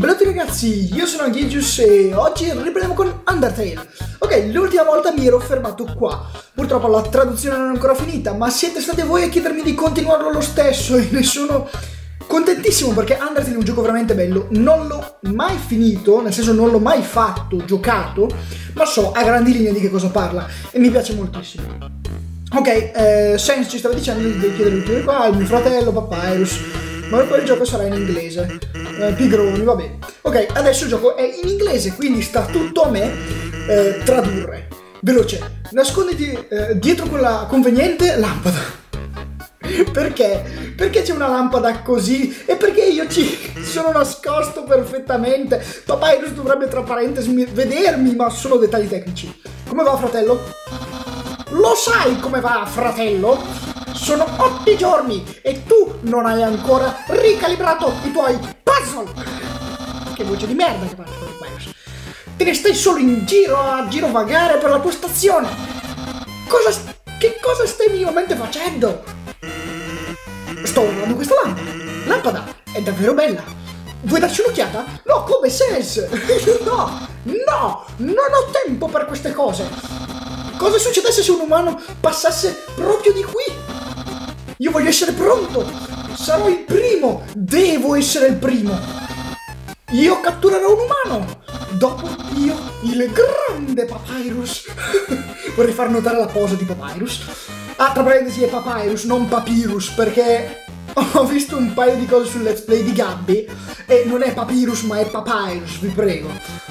Benvenuti ragazzi, io sono Gigius e oggi riprendiamo con Undertale. Ok, l'ultima volta mi ero fermato qua. Purtroppo la traduzione non è ancora finita, ma siete stati voi a chiedermi di continuarlo lo stesso e ne sono contentissimo perché Undertale è un gioco veramente bello. Non l'ho mai finito, nel senso non l'ho mai fatto, giocato, ma so a grandi linee di che cosa parla e mi piace moltissimo. Ok, Sense ci stava dicendo di chiedere l'ultimo qua al mio fratello Papyrus, ma poi il gioco sarà in inglese. Pigroni, va bene. Ok, adesso il gioco è in inglese, quindi sta tutto a me tradurre. Veloce, nasconditi dietro quella conveniente lampada. Perché? Perché c'è una lampada così? E perché io ci sono nascosto perfettamente? Papyrus dovrebbe tra parentesi vedermi, ma sono dettagli tecnici. Come va, fratello? Lo sai come va, fratello? Sono 8 giorni e tu non hai ancora ricalibrato i tuoi puzzle! Che voce di merda che parli con il Papyrus. Te ne stai solo in giro a girovagare per la tua stazione! Che cosa stai minimamente facendo? Sto guardando questa lampada! Lampada è davvero bella! Vuoi darci un'occhiata? No, come Sense! No! No! Non ho tempo per queste cose! Cosa succedesse se un umano passasse proprio di qui? Io voglio essere pronto! Sarò il primo! Devo essere il primo! Io catturerò un umano! Dopo io, il grande Papyrus! Vorrei far notare la posa di Papyrus. Ah, tra parentesi è Papyrus, non Papyrus, perché ho visto un paio di cose sul let's play di Gabby e non è Papyrus ma è Papyrus, vi prego.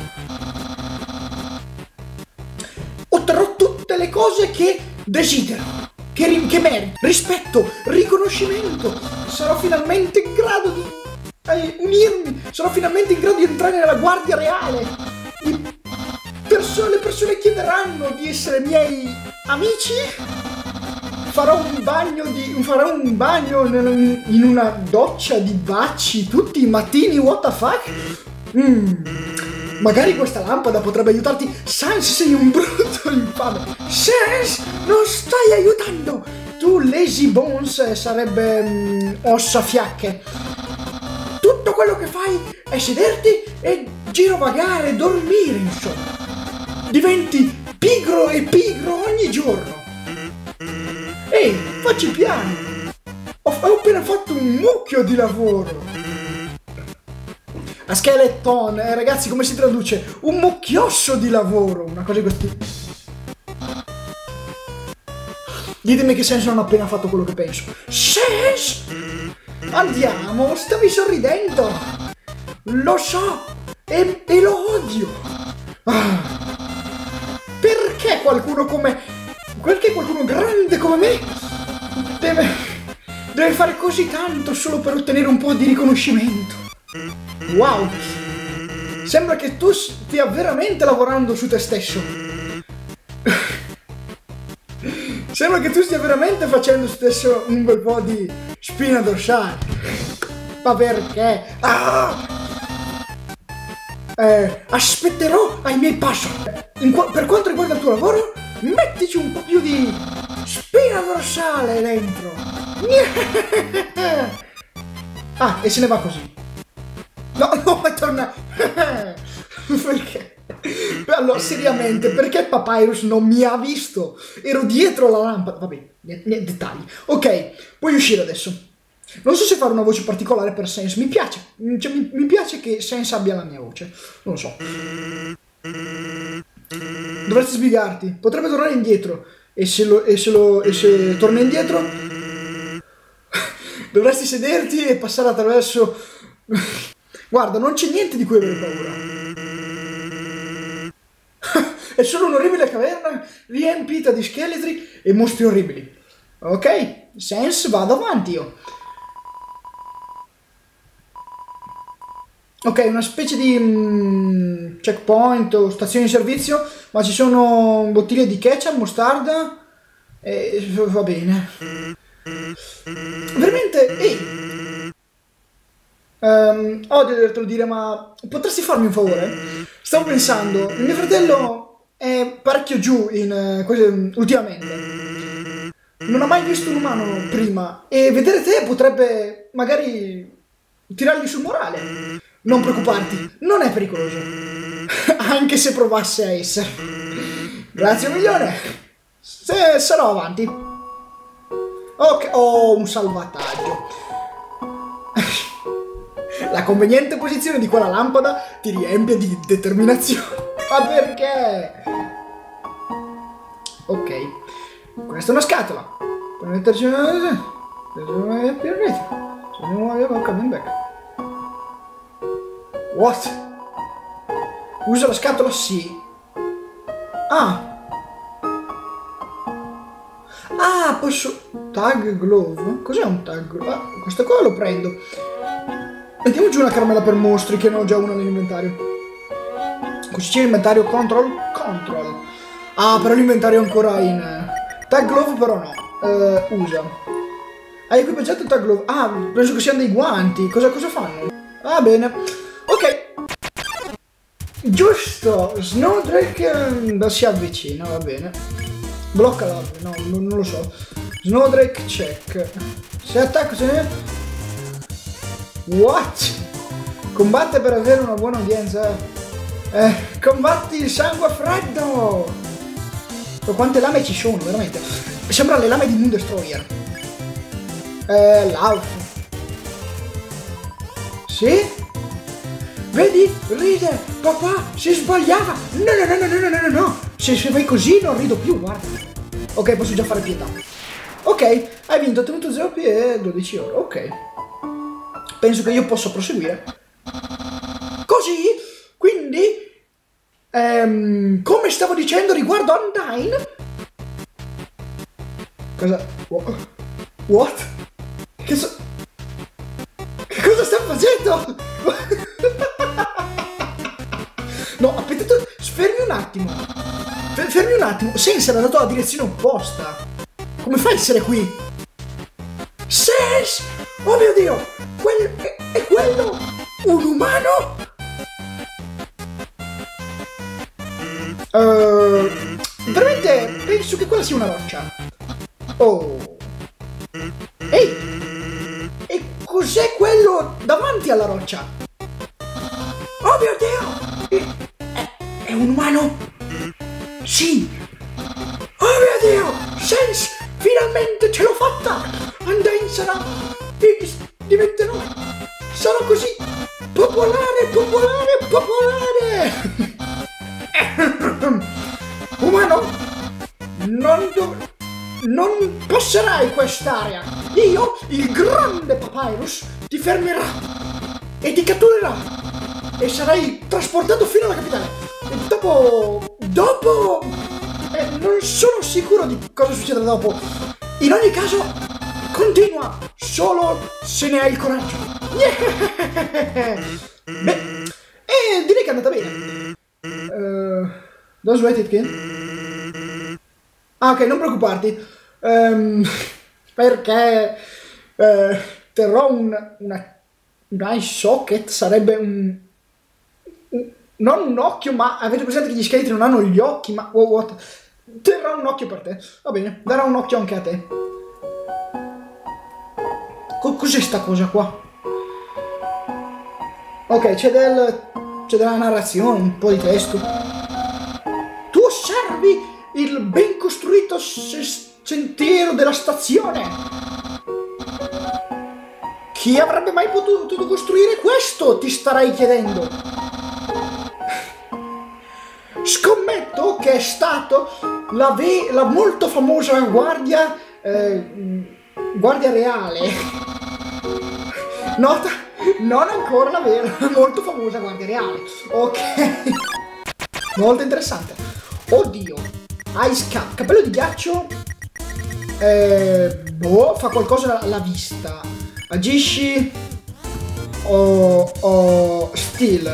Otterrò tutte le cose che desidero. Che merito, rispetto, riconoscimento. Sarò finalmente in grado di unirmi. Sarò finalmente in grado di entrare nella guardia reale. Le persone chiederanno di essere miei amici. Farò un bagno in una doccia di baci tutti i mattini. What the fuck? Magari questa lampada potrebbe aiutarti. Sans, sei un brutto infame. Sans, non stai aiutando. Tu lazy bones sarebbe ossa fiacche. Tutto quello che fai è sederti e girovagare, dormire, insomma. Diventi pigro e pigro ogni giorno. Ehi, facci piano. Ho appena fatto un mucchio di lavoro. A skeleton, ragazzi, come si traduce? Un mucchiosso di lavoro, una cosa di questo tipo. Ditemi che Sense non ha appena fatto quello che penso. Sense! Andiamo, stavi sorridendo! Lo so! E lo odio! Perché qualcuno grande come me deve fare così tanto solo per ottenere un po' di riconoscimento? Wow! Sembra che tu stia veramente lavorando su te stesso. Sembra che tu stia veramente facendo stesso un bel po' di spina dorsale. Ma perché? Aspetterò ai miei puzzle. Per quanto riguarda il tuo lavoro, mettici un po' più di spina dorsale dentro. Ah, e se ne va così. No, torna. Perché? Allora, seriamente, perché Papyrus non mi ha visto? Ero dietro la lampada. Vabbè, niente dettagli. Ok, puoi uscire adesso. Non so se fare una voce particolare per Sense. Mi piace. Cioè, mi piace che Sense abbia la mia voce. Non lo so. Dovresti sbrigarti. Potrebbe tornare indietro. E se torna indietro, dovresti sederti e passare attraverso. Guarda, non c'è niente di cui avere paura. È solo un'orribile caverna riempita di scheletri e mostri orribili. Ok, Sense, vado avanti io. Ok, una specie di checkpoint o stazione di servizio, ma ci sono bottiglie di ketchup, mostarda e va bene. Veramente, ehi! Odio dovertelo dire, ma potresti farmi un favore? Stavo pensando, il mio fratello è parecchio giù ultimamente. Non ha mai visto un umano prima e vedere te potrebbe magari tirargli sul morale. Non preoccuparti, non è pericoloso. Anche se provasse a essere. Grazie un milione. Se sarò avanti. Ok, oh, un salvataggio. La conveniente posizione di quella lampada ti riempie di determinazione. Ma perché? Ok. Questa è una scatola. Puoi metterci una... What? Usa la scatola? Sì. Ah. Ah, posso... Tag glove? Cos'è un tag glove? Ah, questo qua lo prendo. Mettiamo giù una caramella per mostri, che ne ho già una nell'inventario. Così c'è l'inventario control? Control. Ah, però l'inventario è ancora in... Tag glove però no. Usa. Hai equipaggiato il tag glove? Ah, penso che siano dei guanti. Cosa fanno? Ah, bene. Ok. Giusto. Snowdrake si avvicina, va bene. Blocca l'arbre, no, non lo so. Snowdrake check. Se attacco se... What? Combatte per avere una buona udienza. Combatti il sangue freddo. Ma quante lame ci sono, veramente. Sembra le lame di Moon Destroyer. Lauf. Sì? Vedi? Ride. Papà si sbagliava. No. Se vai così non rido più, guarda. Ok, posso già fare pietà. Ok, hai vinto, ottenuto 0 P e 12 ore. Ok. Penso che io possa proseguire. Così, quindi... come stavo dicendo riguardo Undyne... Cosa? What? Che cosa stiamo facendo? No, aspettate, fermi un attimo. Fermi un attimo. Sense era andato alla direzione opposta. Come fai a essere qui? Sense! Oh mio Dio! È quello? Un umano? Veramente penso che quella sia una roccia. Oh. Ehi! E cos'è quello davanti alla roccia? Oh mio Dio! È un umano? Sì! Oh mio Dio! Sense! Finalmente ce l'ho fatta! Undyne sarà... diventerò... sarò così... popolare! Umano! Non passerai quest'area! Io, il grande Papyrus, ti fermerà e ti catturerà e sarai trasportato fino alla capitale. E dopo... non sono sicuro di cosa succederà dopo. In ogni caso, continua solo se ne hai il coraggio. Beh, direi che è andata bene. Don't sweat it, kid. Ah, ok, non preoccuparti. Perché terrò un eye socket, sarebbe non un occhio, ma avete presente che gli scheletri non hanno gli occhi, ma what? Terrò un occhio per te. Va bene, darò un occhio anche a te. Cos'è sta cosa qua? Ok, c'è della narrazione, un po' di testo. Tu osservi il ben costruito sentiero della stazione. Chi avrebbe mai potuto costruire questo? Ti starai chiedendo. Scommetto che è stato la molto famosa guardia reale. Nota, non ancora la vera, molto famosa guardia reale. Ok. Molto interessante. Oddio. Ice Cap, cappello di ghiaccio. Boh, fa qualcosa alla vista. Agisci o Steel.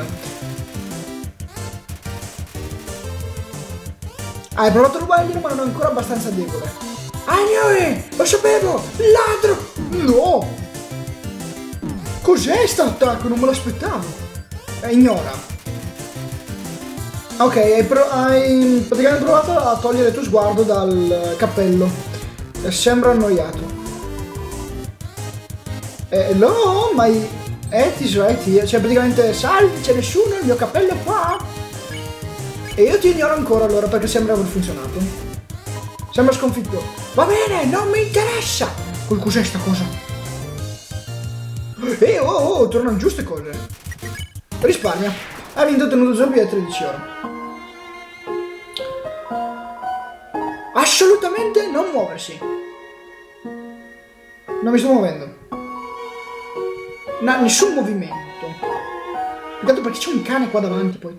Hai provato a rubarglielo ma non è ancora abbastanza debole. Agnoi! Lo sapevo! Ladro! No! Cos'è sto attacco? Non me l'aspettavo. Ignora. Ok, hai praticamente provato a togliere il tuo sguardo dal cappello. Sembra annoiato. No, ma ti svetti, cioè praticamente salve, c'è nessuno, il mio cappello è qua. E io ti ignoro ancora allora perché sembra aver funzionato. Sembra sconfitto. Va bene, non mi interessa. Cos'è sta cosa? Tornano giuste cose. Risparmia. Ha vinto tenuto zombie a 13 ore. Assolutamente non muoversi. Non mi sto muovendo. No, nessun movimento. Peccato perché c'è un cane qua davanti poi.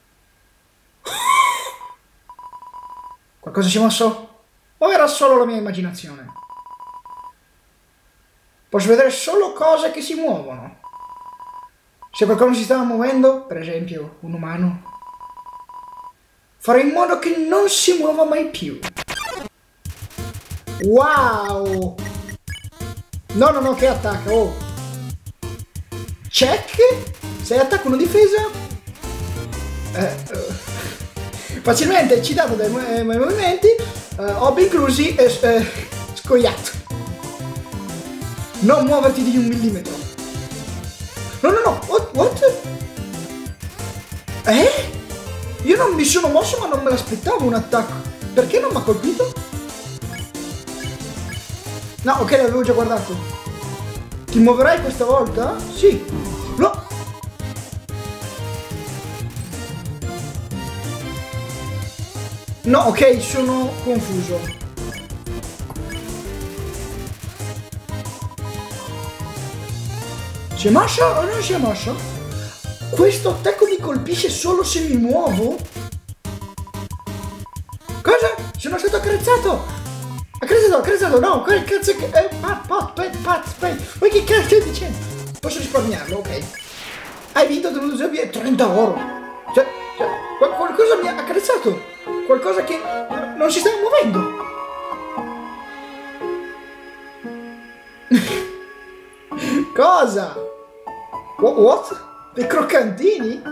Qualcosa si è mosso? O era solo la mia immaginazione? Posso vedere solo cose che si muovono. Se qualcuno si stava muovendo, per esempio un umano, farei in modo che non si muova mai più. Wow! No, che attacca, oh! Check! Se attacca una difesa... facilmente eccitato dai miei movimenti, hobby inclusi e scoiato. Non muoverti di 1 millimetro. No, what? Io non mi sono mosso ma non me l'aspettavo un attacco. Perché non mi ha colpito? No, ok, l'avevo già guardato. Ti muoverai questa volta? Sì. No. No, ok, sono confuso. Si è mosso o non si è mosso? Questo attacco mi colpisce solo se mi muovo? Cosa? Sono stato accarezzato! Accarezzato, no, quel cazzo che... Pat, ma che cazzo stai dicendo? Posso risparmiarlo, ok. Hai vinto tenuto zombie 30 oro. Cioè, qualcosa mi ha accarezzato. Qualcosa che non si sta muovendo. Cosa? What? Dei croccantini?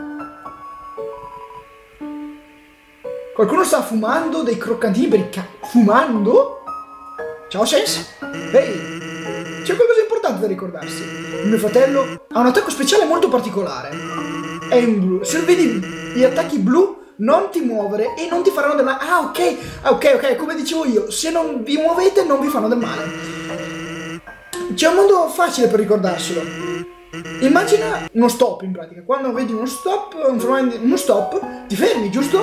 Qualcuno sta fumando dei croccantini per il Fumando? Ciao Sense? Ehi, c'è qualcosa di importante da ricordarsi. Il mio fratello ha un attacco speciale molto particolare. È in blu. Se vedi gli attacchi blu, non ti muovere e non ti faranno del male. Ah, ok, come dicevo io, se non vi muovete non vi fanno del male. C'è un modo facile per ricordarselo. Immagina uno stop in pratica. Quando vedi uno stop, ti fermi, giusto?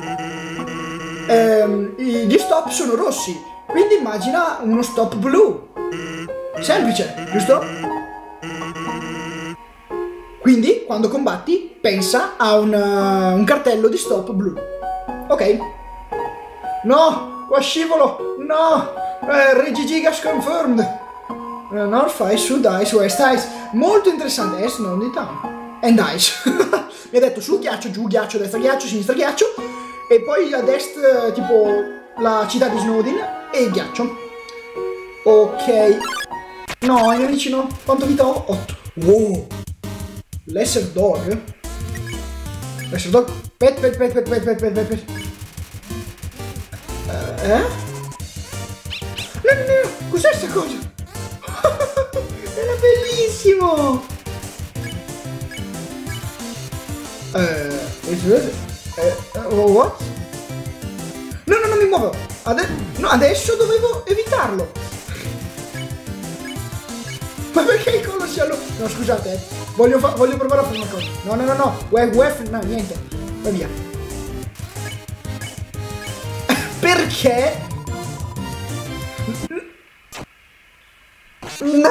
Gli stop sono rossi. Quindi immagina uno stop blu. Semplice, giusto? Quindi quando combatti pensa a un cartello di stop blu. Ok. No, qua scivolo. No, Regigigas confirmed. North Ice, Sud Ice, West Ice. Molto interessante. Est, non di town. And Ice. Mi ha detto su ghiaccio, giù ghiaccio, destra ghiaccio, sinistra ghiaccio. E poi ad est tipo la città di Snowdin e il ghiaccio. Ok. No, ai miei amici no. Quanto vita ho? 8. Wow. Lesser Dog. Lesser Dog. Pet. No. Cos'è sta cosa? Era bellissimo! What? No, non mi muovo! Adesso dovevo evitarlo! Ma perché il collo si allontana? No, scusate, voglio provare a fare una cosa. No. No, niente. Va via. Perché? No!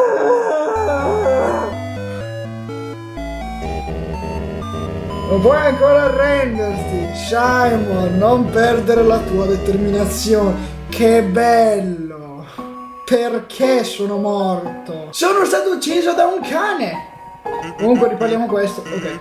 Non puoi ancora arrenderti, Simon, non perdere la tua determinazione. Che bello! Perché sono morto? Sono stato ucciso da un cane! Comunque riparliamo questo, ok.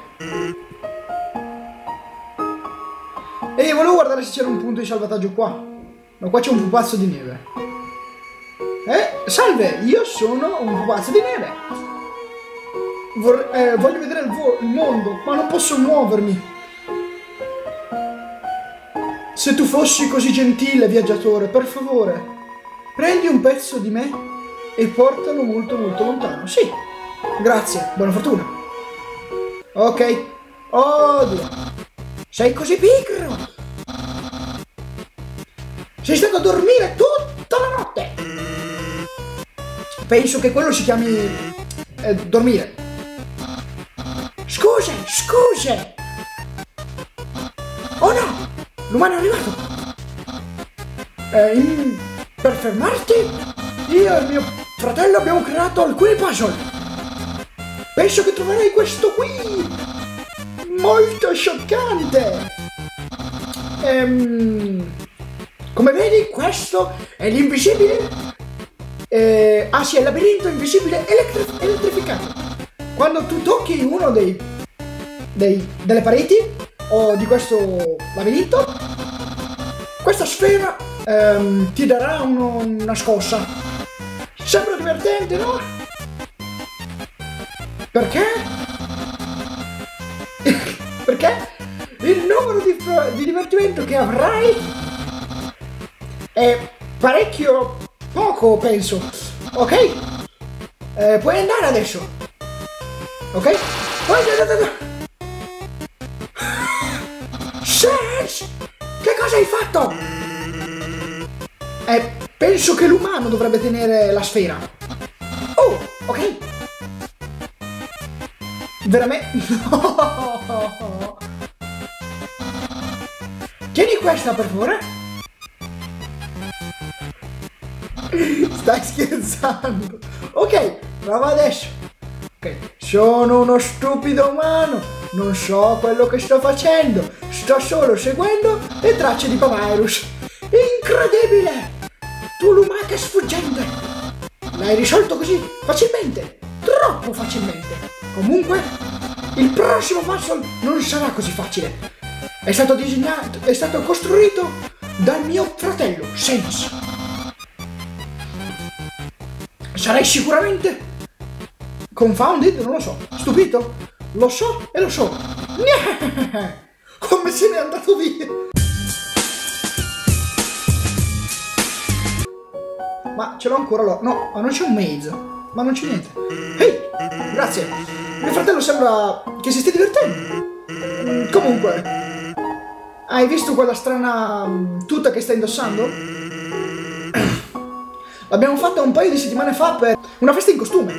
E volevo guardare se c'era un punto di salvataggio qua. Ma qua c'è un pupazzo di neve. Salve, io sono un pupazzo di neve. Voglio vedere il mondo, ma non posso muovermi. Se tu fossi così gentile, viaggiatore, per favore, prendi un pezzo di me e portalo molto molto lontano. Sì, Grazie, buona fortuna. Ok. Oddio. Sei così pigro. Sei stato a dormire tutta la notte. Penso che quello si chiami dormire. Scuse. Oh no, l'umano è arrivato. Per fermarti, io e il mio fratello abbiamo creato alcuni puzzle. Penso che troverai questo qui molto scioccante. Come vedi, questo è l'invisibile. Ah sì, è il labirinto invisibile elettrificato. Quando tu tocchi uno delle pareti o di questo labirinto, questa sfera ti darà una scossa. Sembra divertente, no? Perché? Perché il numero di divertimento che avrai è parecchio poco, penso. Ok? Puoi andare adesso. Ok? Sans! Che cosa hai fatto? Penso che l'umano dovrebbe tenere la sfera. Oh, ok. Veramente? No. Tieni questa per favore. Stai scherzando? Ok, prova adesso. Ok, sono uno stupido umano. Non so quello che sto facendo. Sto solo seguendo le tracce di Papyrus. Incredibile! Tu lumaca sfuggente! L'hai risolto così facilmente. Troppo facilmente. Comunque, il prossimo puzzle non sarà così facile. È stato disegnato, è stato costruito dal mio fratello, Sans. Sarai sicuramente confounded, non lo so, stupito? Lo so e lo so. Come se n'è andato via? Ma ce l'ho ancora là. No, ma non c'è un maze. Ma non c'è niente. Ehi, grazie. Mio fratello sembra che si stia divertendo. Comunque, hai visto quella strana tuta che sta indossando? L'abbiamo fatta un paio di settimane fa per una festa in costume.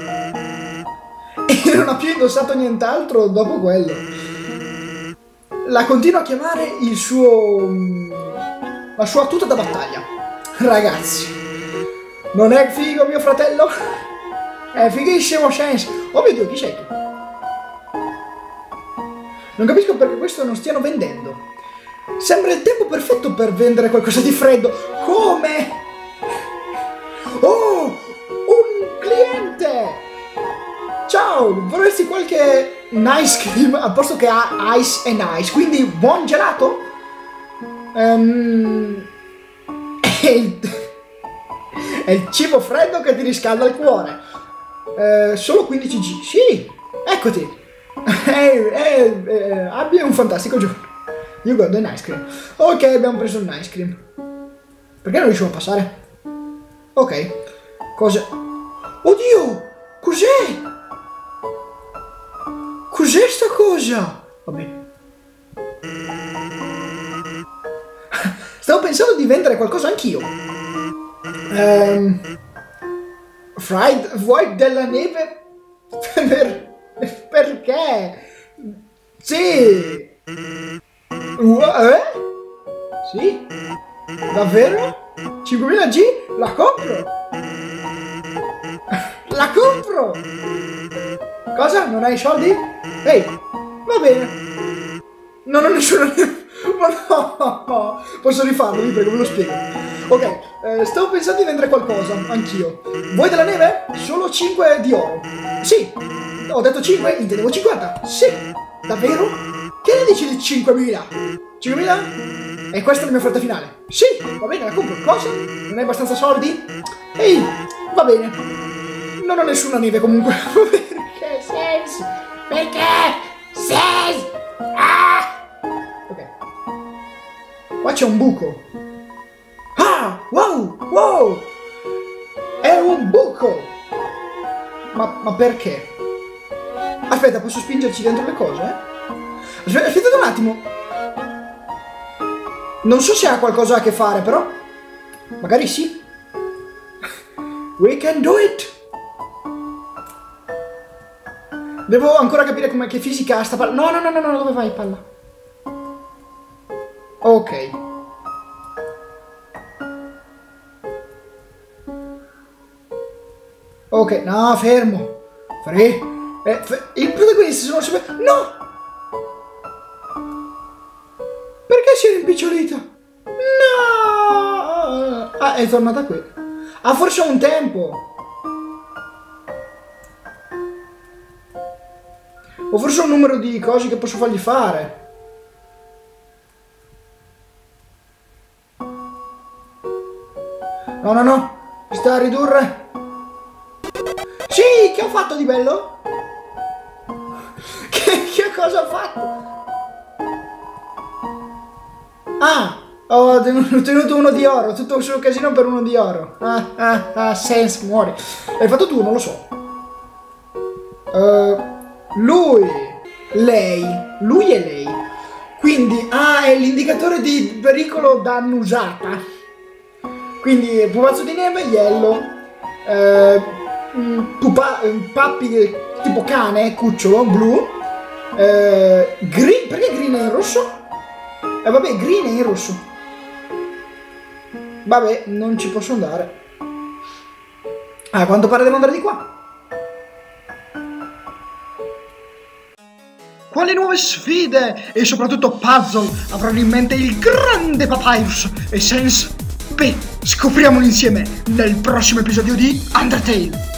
E non ha più indossato nient'altro dopo quello. La continua a chiamare la sua tuta da battaglia. Ragazzi, non è figo mio fratello? È fighissimo Sans. Oh mio Dio, chi sei tu? Non capisco perché questo non stiano vendendo. Sembra il tempo perfetto per vendere qualcosa di freddo. Come? Oh, un cliente! Ciao, vorresti qualche ice cream al posto che ha ice and ice, quindi buon gelato? È il cibo freddo che ti riscalda il cuore. Solo 15G, sì, eccoti. Abbia un fantastico giorno. You got an ice cream. Ok, abbiamo preso un ice cream. Perché non riusciamo a passare? Ok. Cosa? Oddio! Cos'è? Cos'è sta cosa? Vabbè. Stavo pensando di vendere qualcosa anch'io. Fried, vuoi della neve? Perché? Sì. Sì? Davvero? 5000G? La compro! La compro! Cosa? Non hai soldi? Ehi, va bene. Non ho nessuna... Ma no! Posso rifarlo, vi prego, ve lo spiego. Ok, stavo pensando di vendere qualcosa, anch'io. Vuoi della neve? Solo 5 di oro. Sì, ho detto 5, intendevo 50. Sì, davvero? Che ne dici di 5.000? 5.000? E questa è la mia offerta finale. Sì, va bene, la compro. Cosa? Non hai abbastanza soldi? Ehi, va bene. Non ho nessuna neve comunque. Perché? Sans? Perché? Sans? Ah! Ok. Qua c'è un buco. Ah! Wow! Wow! È un buco! Ma perché? Aspetta, posso spingerci dentro le cose? Aspettate un attimo. Non so se ha qualcosa a che fare, però magari sì. We can do it. Devo ancora capire com'è, che fisica ha sta palla. No, dove vai, palla? Ok. Ok, no, fermo. Il protagonista sono sempre... No! Perché si è rimpicciolito? No! Ah, è tornata qui. Ah, forse ha un tempo. O forse un numero di cose che posso fargli fare. No. Mi sta a ridurre. Sì, che ho fatto di bello? Che cosa ho fatto? Ah, ho ottenuto uno di oro. Tutto il suo casino per uno di oro. Sense, muori. L'hai fatto tu, non lo so. Lui e lei. Quindi, è l'indicatore di pericolo da annusata. Quindi, pupazzo di neve, yellow. Pappi tipo cane, cucciolo, blu. Green, perché green è in rosso? Vabbè, green è in rosso. Vabbè, non ci posso andare. A quanto pare devo andare di qua. Quali nuove sfide e soprattutto puzzle avranno in mente il grande Papyrus e Sense? Beh, scopriamolo insieme nel prossimo episodio di Undertale.